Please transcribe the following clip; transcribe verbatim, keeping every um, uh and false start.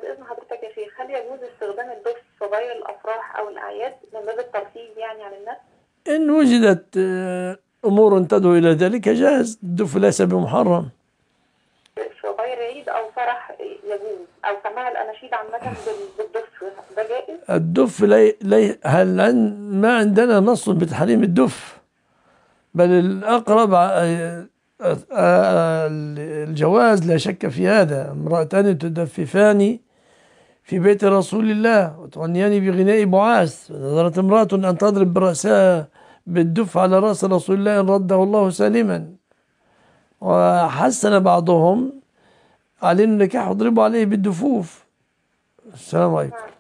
بعد إذن حضرتك يا شيخ، هل يجوز استخدام الدف في غير الأفراح أو الأعياد من باب الترفيه يعني عن الناس؟ إن وجدت آه، أمور تدعو إلى ذلك جاز، الدف ليس بمحرم. في غير عيد أو فرح يجوز، أو سماع الأناشيد عامة بال- بالدف، ده جائز؟ الدف لي لي هل عن ما عندنا نص بتحريم الدف، بل الأقرب آه، آه، الجواز لا شك في هذا. امرأتان تدففان في بيت رسول الله وتغنيان بغناء بعاث، نظرت امرأة أن تضرب برأسها بالدف على رأس رسول الله إن رده الله سالما، وحسن بعضهم على النكاح اضربوا عليه بالدفوف. السلام عليكم.